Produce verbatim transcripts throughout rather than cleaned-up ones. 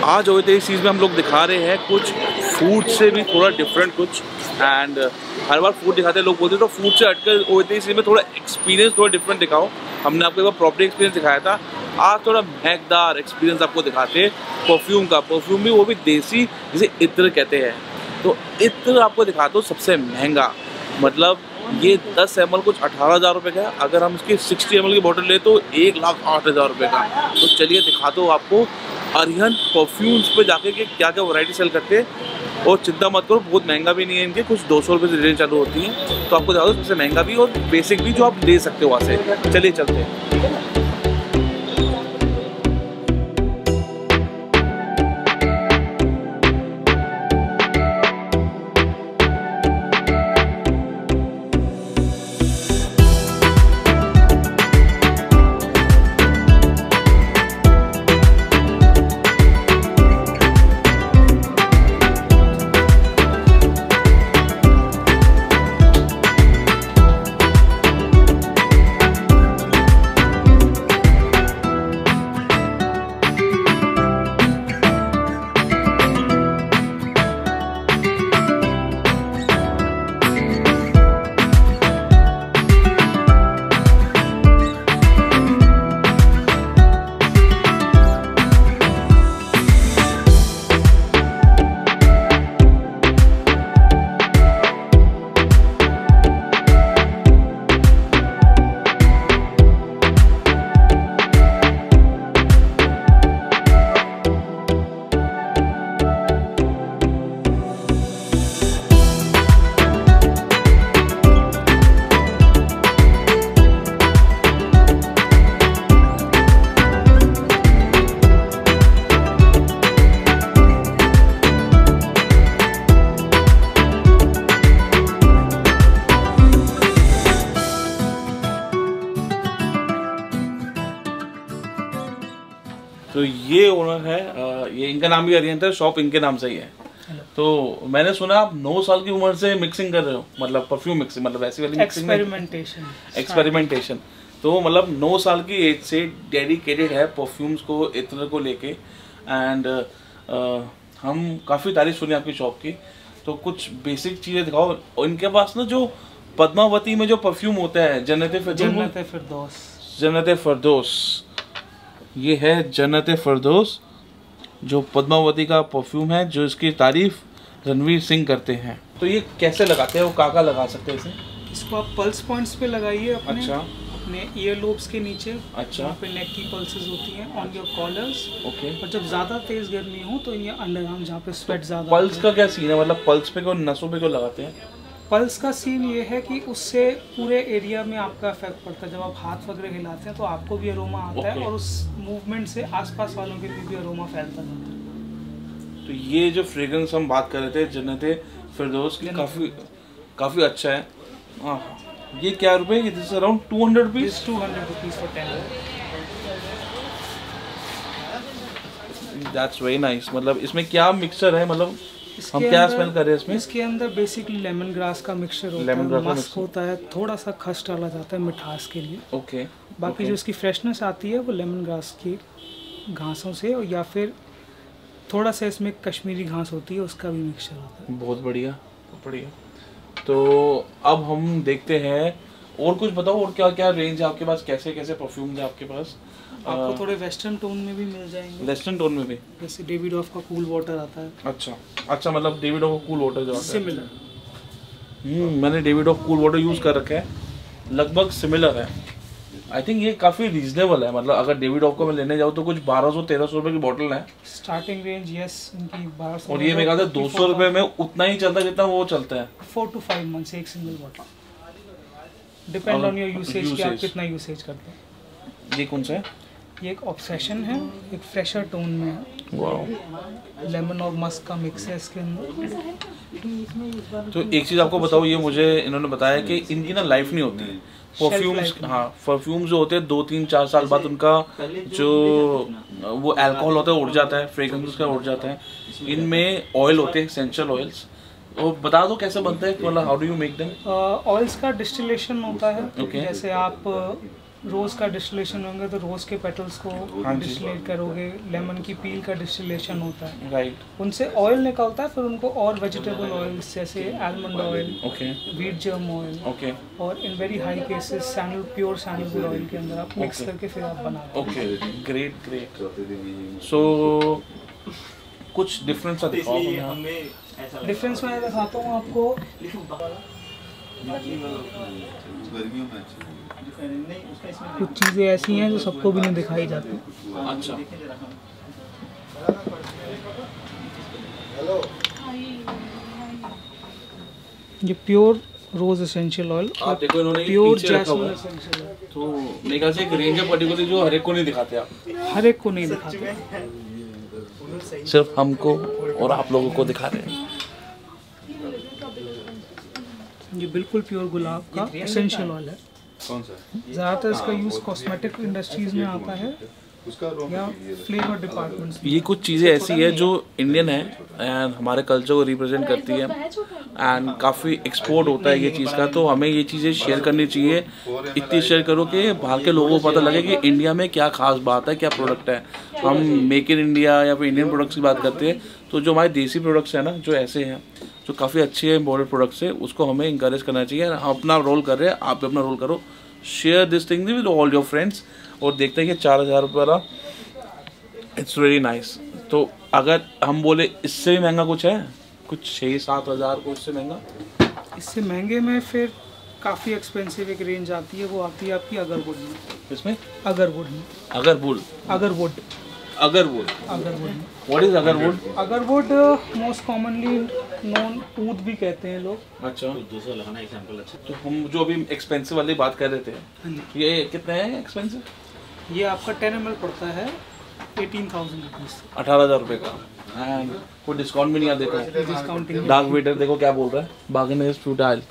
आज होते इस चीज़ में हम लोग दिखा रहे हैं कुछ फूड से भी थोड़ा डिफरेंट कुछ। एंड हर बार फूड दिखाते हैं लोग बोलते हैं तो फूड से हटकर होते इस चीज़ में थोड़ा एक्सपीरियंस थोड़ा डिफरेंट दिखाओ। हमने आपको एक बार प्रॉपर्टी एक्सपीरियंस दिखाया था, आज थोड़ा महकदार एक्सपीरियंस आपको दिखाते हैं परफ्यूम का। परफ्यूम भी वो भी देसी, जिसे इत्र कहते हैं। तो इत्र आपको दिखाता हूँ सबसे महंगा, मतलब ये दस एम एल कुछ अठारह हज़ार रुपये का है। अगर हम इसकी सिक्सटी एम एल की बोतल ले तो एक लाख आठ हज़ार रुपये का। तो चलिए दिखाता हूँ आपको अरिहंत परफ्यूम्स पे जाके कि क्या क्या वैरायटी सेल करते हैं। और चिंता मत करो, बहुत महंगा भी नहीं है, इनके कुछ दो सौ रुपये से रेंज चालू होती है। तो आपको दिखा दो सबसे महंगा भी और बेसिक भी जो आप ले सकते हो वहाँ से। चलिए चलते हैं। तो ये ओनर है, ये इनका नाम भी अरिहंत है, शॉप इनके नाम से ही है। तो मैंने सुना आप नौ साल की उम्र से मिक्सिंग कर रहे हो, मतलब परफ्यूम मिक्सिंग, मतलब ऐसी वाली मिक्सिंग एक्सपेरिमेंटेशन एक्सपेरिमेंटेशन तो मतलब नौ साल की एज से डेडिकेटेड है परफ्यूम्स को, इत्र को लेके। एंड हम काफ़ी तारीफ सुनी आपकी शॉप की। तो कुछ बेसिक चीज़ें दिखाओ। और इनके पास ना जो पद्मावती में जो परफ्यूम होता है, जन्नत फिरदौस, जन्नत फिरदौस, ये है जन्नत फिरदौस जो पद्मावती का परफ्यूम है, जो इसकी तारीफ रणवीर सिंह करते हैं। तो ये कैसे लगाते हैं, वो काका लगा सकते हैं इसे? इसको आप पल्स पॉइंट्स पे लगाइए अपने, अच्छा, अपने ईयर लोब्स के नीचे। अच्छा, यहाँ पे नेक की पल्सेस होती हैं ऑन योर कॉलर्स। ओके। और जब ज़्यादा तेज गर्मी हो तो ये अंडरआर्म जहाँ पे स्वेट ज़्यादा। पल्स का क्या सीन है, मतलब पल्स पे क्यों, नसों पे क्यों लगाते हैं? पल्स का सीन ये है कि उससे पूरे एरिया में आपका इफेक्ट पड़ता है। जब आप हाथ वगैरह हिलाते हैं तो आपको भी अरोमा आता है और उस मूवमेंट से आसपास वालों के लिए भी अरोमा फैलता जाता है। तो ये जो फ्रेग्रेंस हम बात कर रहे थे जन्नत फिरदौस की, काफ़ी काफ़ी अच्छा है। हाँ, ये क्या रुपए? This is around two hundred rupees two hundred rupees for ten. That's very nice. मतलब इसमें क्या मिक्सचर है, मतलब हम क्या स्मेल कर रहे हैं इसमें? इसके अंदर बेसिकली लेमन ग्रास का मिक्सचर होता है, मस्क होता है, थोड़ा सा खस डाला जाता है मिठास के लिए। ओके। बाकी okay. जो इसकी फ्रेशनेस आती है वो लेमन ग्रास की घासों से, और या फिर थोड़ा सा इसमें कश्मीरी घास होती है, उसका भी मिक्सचर होता है। बहुत बढ़िया, बहुत बढ़िया। तो अब हम देखते हैं और कुछ बताओ, और क्या क्या रेंज है आपके पास, कैसे कैसे परफ्यूम है आपके पास? आपको थोड़े वेस्टर्न टोन में भी मिल जाएंगे। वेस्टर्न टोन में भी, जैसे डेविडोफ का कूल वाटर आता है। अच्छा अच्छा, मतलब डेविडोफ का कूल वाटर जो आता है सिमिलर। हम्म मैंने डेविडोफ कूल वाटर यूज़ कर रखा है, लगभग सिमिलर है। आई थिंक ये काफ़ी रीजनेबल है, मतलब अगर डेविडोफ को मैं लेने जाऊँ तो कुछ बारह सौ तेरह सौ रुपये की बॉटल है स्टार्टिंग रेंज। यस, उनकी बारह सौ। और ये मेरे ख्याल से दो सौ रुपये में उतना ही चलता है जितना वो चलता है। फोर टू फाइव मंथ्स एक single bottle, depend on your usage कि आप कितना यूसेज करते हैं। ये कौन सा है? ये एक ऑब्सेशन है, एक फ्रेशर टोन में है। वाह, लेमन और मस्क का मिक्स है इसके अंदर। तो एक चीज़ आपको बताओ, ये मुझे इन्होंने बताया कि इनकी ना लाइफ नहीं होती है परफ्यूम्स। हाँ, परफ्यूम्स जो होते हैं दो तीन चार साल बाद उनका जो वो अल्कोहल होता है उड़ जाता है, फ्रेग्रेंस का उड़ जाता है। इनमें ऑयल होते हैं, एसेंशियल ऑयल्स। तो बता दो कैसे बनता है, मतलब how do you make them? Oils का डिस्टिलेशन होता है। okay. जैसे आप रोज़ का डिस्टिलेशन होंगे तो रोज़ के पेटल्स को डिस्टिलेट करोगे, लेमन की पील का डिस्टिलेशन होता है, राइट, उनसे ऑयल निकलता है, फिर उनको और वेजिटेबल ऑयल्स जैसे almond oil, okay wheat germ oil, okay और in very high cases sandal pure sandalwood oil के अंदर आप मिक्स Okay. करके फिर आप बनाते ओके, ग्रेट ग्रेट। सो कुछ डिफरेंस दिखाओ हमें। हैं। डिफरेंस मैं दिखाता हूँ आपको। कुछ चीज़ें ऐसी हैं जो सबको भी नहीं दिखाई जाती। अच्छा, ये प्योर रोज एसेंशियल ऑयल, आप देखो इन्होंने ये प्योर पीछे रखा हुआ जैस्मिन है, एसेंशियल ऑयल। तो मेरे ख्याल से एक रेंज है पर्टिकुलर जो हर एक को नहीं दिखाते आप, हर एक को नहीं दिखाते, सिर्फ हमको और आप लोगों को दिखा रहे हैं। ये बिल्कुल प्योर गुलाब का एसेंशियल ऑयल है। कौन सा? ज़्यादातर इसका यूज़ कॉस्मेटिक इंडस्ट्रीज में आता है या फ्लेवर डिपार्टमेंट्स में। ये कुछ चीज़ें ऐसी है जो इंडियन है एंड हमारे कल्चर को रिप्रेजेंट करती है एंड काफ़ी एक्सपोर्ट होता है ये चीज़ का, तो हमें ये चीज़ें शेयर करनी चाहिए। इतनी शेयर करो कि बाहर के लोगों को पता लगे कि इंडिया में क्या खास बात है, क्या प्रोडक्ट है। हम मेक इन इंडिया या फिर इंडियन प्रोडक्ट्स की बात करते हैं, तो जो हमारे देसी प्रोडक्ट्स हैं ना, जो ऐसे हैं जो काफ़ी अच्छे इम्पोर्टेड प्रोडक्ट्स है, उसको हमें इंकरेज करना चाहिए। हम अपना रोल कर रहे हैं, आप भी अपना रोल करो, share this thing with all your friends. और देखते हैं कि चार हज़ार रुपये वाला इट्स वेरी नाइस। तो अगर हम बोले इससे भी महंगा कुछ है, कुछ छः सात हज़ार को इससे महंगा, इससे महंगे में फिर काफ़ी एक्सपेंसिव एक रेंज आती है, वो आती है आपकी अगरवुड में। इसमें अगरवुड में अगरवुड अगरवुड अगरवुड अगरवुड में what is agarwood? Agarwood most commonly known ऊद भी कहते हैं लोग। अच्छा, दूसरा लगाना एग्जांपल। अच्छा, तो हम जो अभी एक्सपेंसिव वाली बात कर रहे थे, ये कितने हैं एक्सपेंसिव? ये आपका टेन एम एल पड़ता है एटीन थाउजेंड रुपीज़, अठारह हज़ार रुपये का, एंड कोई डिस्काउंट भी नहीं। आप देखो डिस्काउंटिंग। डार्क वेटर देखो क्या बोल रहा है, बार्गेन इज फ्यूटाइल।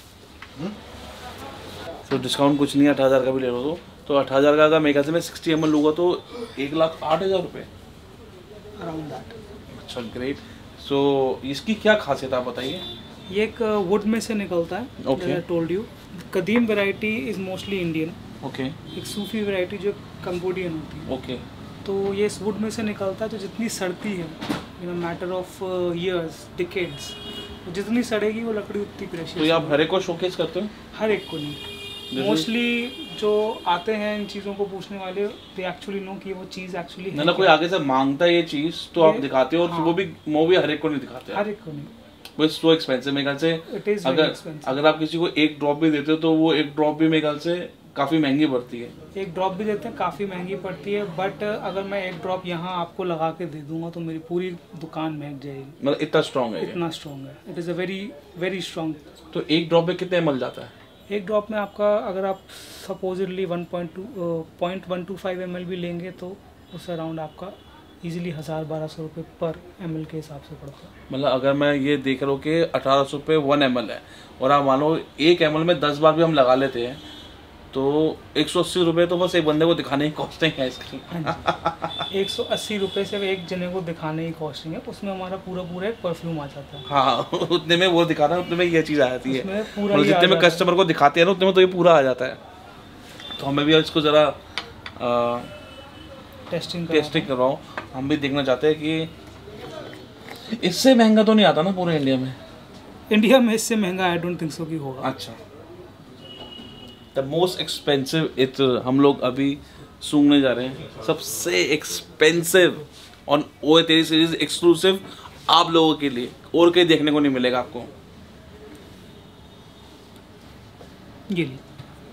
तो डिस्काउंट कुछ नहीं है, अठारह हज़ार का भी ले लो तो तो अठारह हज़ार का अगर मेरे ख्याल से मैं सिक्सटी एम एल लूँगा तो एक लाख आठ हज़ार रुपये अराउंड दैट। अच्छा, ग्रेट। सो इसकी क्या खासियत आप बताइए? ये एक वुड में से निकलता है। Okay. आई टोल्ड यू कदीम variety is mostly Indian. Okay एक सूफी वैरायटी जो कंबोडियन होती है, ओके तो ये इस वुड में से निकलता है। तो जितनी सड़ती है, you know matter of years decades, जितनी सड़ेगी वो लकड़ी उतनी प्रेशियस। तो ये आप हर एक को शोकेस करते हो? हर एक को नहीं, मोस्टली जो आते हैं इन चीज़ों को पूछने वाले, दे एक्चुअली नो कि वो चीज़ एक्चुअली ना ना कोई आगे से मांगता है ये चीज़ तो आप दिखाते हो, और हाँ। वो भी वो भी हर एक को नहीं दिखाते, हर एक को नहीं। वो सो एक्सपेंसिव मेरे ख्याल से। इट इज़ अगर अगर आप किसी को एक ड्रॉप भी देते हो तो वो एक ड्रॉप भी मेरे ख्याल से काफ़ी महंगी पड़ती है। एक ड्रॉप भी देते हैं, काफ़ी महंगी पड़ती है, बट अगर मैं एक ड्रॉप यहाँ आपको लगा के दे दूंगा तो मेरी पूरी दुकान महक जाएगी। मतलब इतना स्ट्रॉन्ग है ये? इतना स्ट्रॉन्ग है, it is a very very strong. तो एक ड्रॉप में कितने एम एल जाता है? एक ड्रॉप में आपका अगर आप supposedly one point two point one two five M L भी लेंगे तो उस अराउंड आपका इजीली हज़ार बारह सौ रुपये पर एम एल के हिसाब से पड़ता है। मतलब अगर मैं ये देख रहा हूँ कि अठारह सौ रुपये वन एम एल है, और आप मानो एक एम एल में दस बार भी हम लगा लेते हैं तो एक सौ अस्सी रुपये तो बस एक बंदे को दिखाने की कॉस्टिंग है इसकी। एक सौ अस्सी रुपये से एक जने को दिखाने की कॉस्टिंग है, उसमें हमारा पूरा पूरा एक परफ्यूम आ जाता है। हाँ, उतने में वो दिखाना, उतने में ये चीज़ आ जाती है, पूरा मतलब जितने में कस्टमर को दिखाते हैं ना उतने में तो ये पूरा आ जाता है। तो हमें भी इसको ज़रा टेस्टिंग टेस्टिंग करवाओ, हम भी देखना चाहते हैं कि इससे महंगा तो नहीं आता ना पूरे इंडिया में? इंडिया में इससे महंगा आई डोंट थिंक सो कि होगा। अच्छा, द मोस्ट एक्सपेंसिव इत्र हम लोग अभी सूंघने जा रहे हैं, सबसे एक्सपेंसिव और वो तेरी सीरीज एक्सक्लूसिव आप लोगों के लिए, और कहीं देखने को नहीं मिलेगा आपको। ये लिए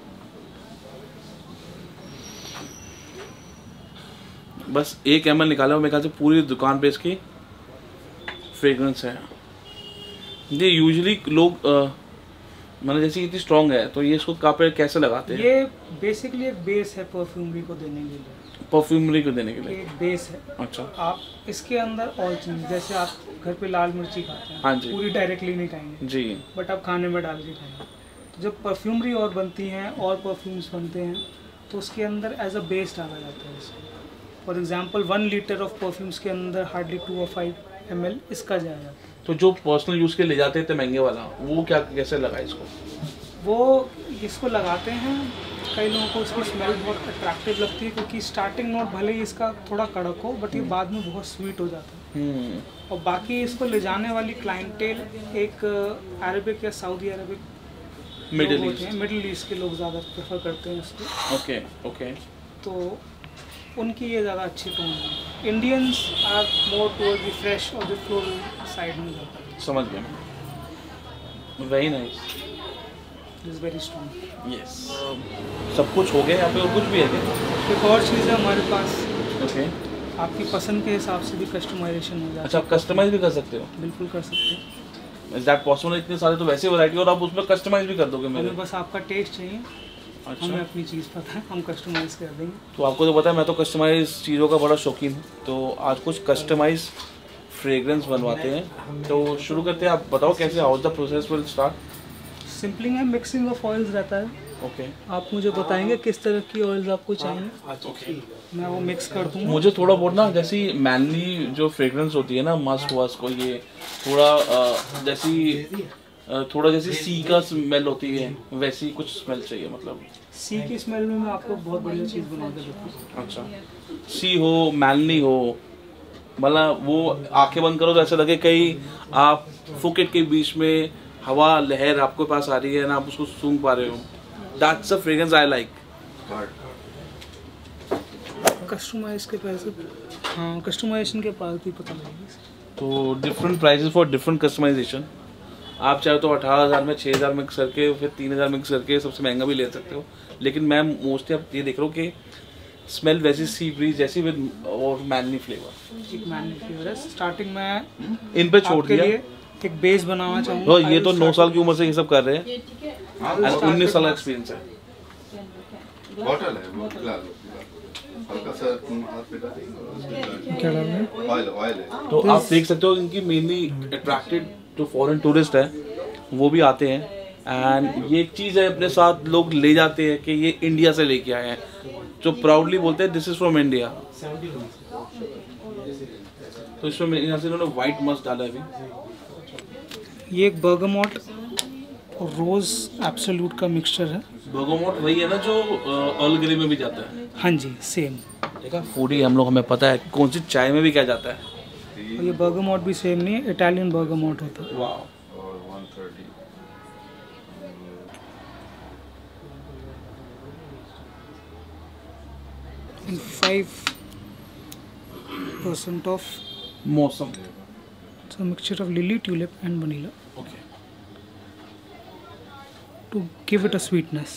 बस एक एम एल निकाला हो, मेरे ख्याल से पूरी दुकान पे इसकी फ्रेग्रेंस है। ये यूजुअली लोग मतलब जैसे इतनी स्ट्रॉन्ग है तो ये इसको कहाँ पे कैसे लगाते हैं? ये बेसिकली एक बेस है परफ्यूमरी को देने के लिए। परफ्यूमरी को देने के लिए एक बेस है। अच्छा, आप इसके अंदर और चीज़, जैसे आप घर पे लाल मिर्ची खाते हैं, हाँ जी, पूरी डायरेक्टली नहीं खाएंगे जी, बट आप खाने में डाल के खाएंगे। तो जब परफ्यूमरी और बनती हैं और परफ्यूम्स बनते हैं तो उसके अंदर एज अ बेस डाला जाता है इसको। For example one litre of perfumes के अंदर हार्डली टू और फाइव एम एल इसका जाया जाता है। तो जो पर्सनल यूज़ के ले जाते थे महंगे वाला, वो क्या कैसे लगा इसको? वो इसको लगाते हैं कई लोगों को इसकी स्मेल बहुत अट्रैक्टिव लगती है क्योंकि स्टार्टिंग नोट भले ही इसका थोड़ा कड़क हो बट ये बाद में बहुत स्वीट हो जाता है। और बाकी इसको ले जाने वाली क्लाइंटेल एक अरबिक या Saudi Arabic Middle East Middle East के लोग ज़्यादा प्रेफर करते हैं इसको। Okay okay. तो उनकी ये ज़्यादा अच्छी टोन है। Indians are more toward the fresh और द फ्लोरल साइड में जाता है। समझ गया। Very nice, is very strong. Yes. सब कुछ हो गया यहाँ पे और कुछ भी है क्या? एक और चीज़ है हमारे पास। ओके। आपकी पसंद के हिसाब से भी कस्टमाइजेशन हो जाता है। अच्छा, आप कस्टमाइज भी कर सकते हो? बिल्कुल कर सकते हैं। Is that possible? इतने सारे तो वैसे वैरायटी और आप उसमें कस्टमाइज भी कर दोगे मेरे? हमें बस आपका टेस्ट चाहिए। अच्छा। हमें अपनी चीज़ पता है, हम कस्टमाइज कर देंगे। तो आपको तो पता है मैं तो कस्टमाइज चीज़ों का बड़ा शौकीन हूँ, तो आज कुछ कस्टमाइज फ्रेग्रेंस बनवाते हैं। तो शुरू करते हैं, आप बताओ कैसे, how the process will start? Sampling है, मिक्सिंग ऑफ ऑयल्स रहता है। Okay okay. आप मुझे बताएंगे किस तरह की ऑयल्स आपको चाहिए। okay. मैं वो मिक्स कर दूँगा। मुझे थोड़ा बहुत ना जैसी मैनली जो फ्रेग्रेंस होती है ना, मस्क वस्क को, ये थोड़ा जैसी थोड़ा जैसी सी का स्मेल होती है वैसी कुछ स्मेल चाहिए। मतलब सी की स्मेल में मैं आपको बहुत बढ़िया चीज़ बना के देता हूँ। अच्छा, सी हो, मैनली हो, मतलब वो आंखें बंद करो तो ऐसा लगे कहीं आप फुकेट के बीच में हवा लहर आपके पास आ रही है ना, आप उसको सूंघ पा रहे हो। That's the fragrance I like. Customise के पैसे, हाँ कस्टमाइजेशन के पास भी पता लगेगी। तो different prices for different customisation. आप चाहे तो अठारह हज़ार में छः हज़ार मिक्स करके फिर तीन हज़ार मिक्स करके सबसे महंगा भी ले सकते हो, लेकिन मैं मोस्टली आप ये देख रहा हूँ कि स्मेल वैसी सी ब्रीज जैसी विद और मैनली फ्लेवर। एक मैनली फ्लेवर है। स्टार्टिंग में इन पे छोड़ दिया, एक बेस बनाना चाहूँगा। तो ये तो नौ साल की उम्र से ये सब कर रहे हैं, उन्नीस साल का एक्सपीरियंस है। बॉटल है, हल्का सा हाथ पे डालेंगे, क्या डालना है? ऑयल ऑयल है। तो आप देख सकते हो इनकी मेनली अट्रैक्टेड जो फॉरेन टूरिस्ट है वो भी आते हैं, एंड ये एक चीज़ है अपने साथ लोग ले जाते हैं कि ये इंडिया से लेके आए हैं, जो प्राउडली बोलते हैं दिस इज फ्रॉम इंडिया। तो इसमें यहाँ से इन्होंने व्हाइट मस्ट डाला है अभी। ये एक बर्गामोट और रोज एब्सोल्यूट का मिक्सचर है। बर्गामोट वही है ना जो अर्ल ग्रे में भी जाता है? हाँ जी, सेम। देखा, फूडी हम लोग, हमें पता है कौन सी चाय में भी क्या जाता है। और ये बर्गामोट भी सेम नहीं है, इटालियन बर्गामोट होता है। वाह। और एक सौ तीस फाइव परसेंट ऑफ मौसम, so mixture of lily, tulip and vanilla okay. to give it a sweetness.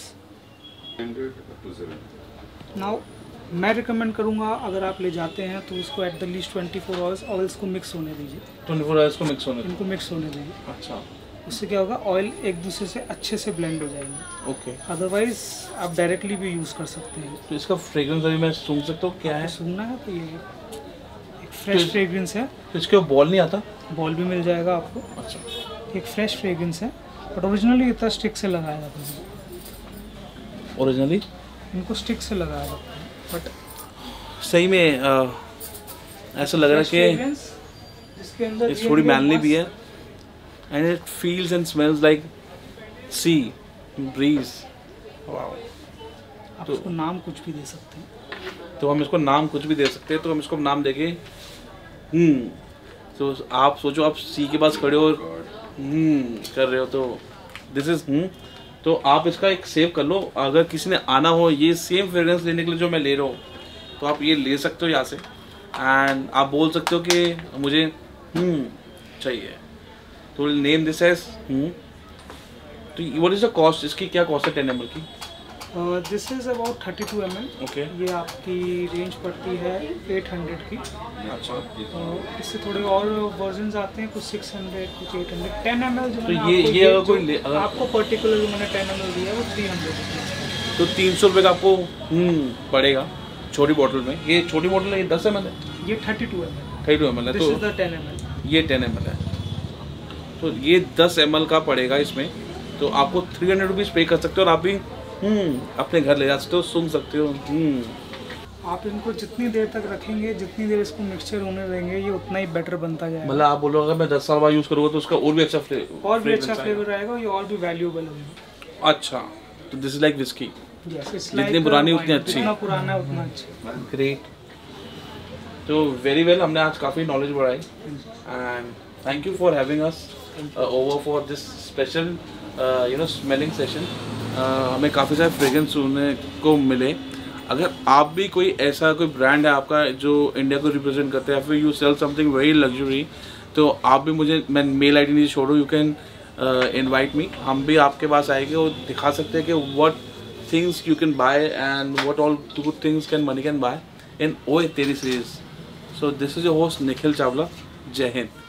Now मैं रिकमेंड करूँगा अगर आप ले जाते हैं तो उसको at the least twenty four hours oils को मिक्स होने दीजिए। ट्वेंटी फोर आवर्स को मिक्स होने इनको मिक्स होने दीजिए। अच्छा, उससे क्या होगा, ऑयल एक दूसरे से अच्छे से ब्लेंड हो जाएंगे। ओके। अदरवाइज आप डायरेक्टली भी यूज़ कर सकते हैं। तो इसका फ्रेग्रेंस अभी मैं सूंघ सकता हूँ, क्या है? सूंघना है तो ये एक फ्रेश फ्रेग्रेंस है। तो इसके बॉल नहीं आता? बॉल भी मिल जाएगा आपको। अच्छा, एक फ्रेश फ्रेग्रेंस है, बट ओरिजिनली इतना स्टिक से लगाया जाता है। ओरिजिनली इनको स्टिक से लगाया जाता है, बट सही में आ, ऐसा लग रहा है कि जिसके अंदर इट्स थोड़ी मैनली भी है, and it feels and smells like sea breeze. Wow. आप इसको नाम कुछ भी दे सकते हैं। तो हम इसको नाम कुछ भी दे सकते हैं, तो हम इसको नाम देंगे हम्म। तो आप सोचो आप सी के पास खड़े हो और हम्म कर रहे हो, तो दिस इज हम्म। तो आप इसका एक सेव कर लो, अगर किसी ने आना हो ये सेम फ्रेग्रेंस लेने के लिए जो मैं ले रहा हूँ, तो आप ये ले सकते हो यहाँ से, एंड आप बोल सकते हो कि मुझे हम्म चाहिए, तो नेम दिस एज हम्म। तो व्हाट इज द कॉस्ट, इसकी क्या कॉस्ट है टेन एम एल की? This is about thirty two M L. Okay. ये आपकी रेंज पड़ती है एट हंड्रेड की। अच्छा। uh, इससे थोड़े और वर्जन्स आते हैं, कुछ सिक्स हंड्रेड, कुछ eight hundred. Ten M L जो तो मैंने ये आपको ये अगर जो कोई ले, अगर आपको पर्टिकुलर जो मैंने टेन एम एल दिया है वो थ्री हंड्रेड। तो तीन सौ रुपये का आपको हम्म पड़ेगा छोटी बोतल में। ये छोटी बोतल है, ये दस एम एल है? ये thirty two M L. Thirty two M L है, दिस इज तो द टेन एम एल। ये टेन एम एल है, तो ये दस एम एल का पड़ेगा इसमें। तो आपको थ्री हंड्रेड रुपीज़ पे कर सकते हो और आप भी हम्म अपने घर ले जा सकते हो, सुन सकते हो हम्म। आप इनको जितनी देर तक रखेंगे, जितनी देर इसको मिक्सचर होने देंगे, ये उतना ही बेटर बनता जाएगा। मतलब आप बोलो अगर मैं दस साल बाद यूज़ करूँगा तो उसका और भी अच्छा फ्लेवर और भी अच्छा फ्लेवर आएगा, ये और भी वैल्यूएबल होगा। अच्छा, तो this is like whisky. Yes, it's जितनी like पुरानी a उतनी wine. अच्छी। जितना पुराना है उतना अच्छा। ग्रेट। तो वेरी वेल, हमने आज काफ़ी नॉलेज बढ़ाई and thank you for having us over for this special you know smelling session. हमें काफ़ी सारे फ्रेग्रेंस सुनने को मिले। अगर आप भी कोई ऐसा कोई ब्रांड है आपका जो इंडिया को रिप्रेजेंट करता है या फिर you sell something very luxury, तो आप भी मुझे, मैं मेल आई डी नहीं छोड़ो, यू कैन इनवाइट मी। हम भी आपके पास आएंगे और दिखा सकते हैं कि what things you can buy and what all good things can money can buy in ओए तेरी सीरीज। So this is your host Nikhil Chawla. जय हिंद।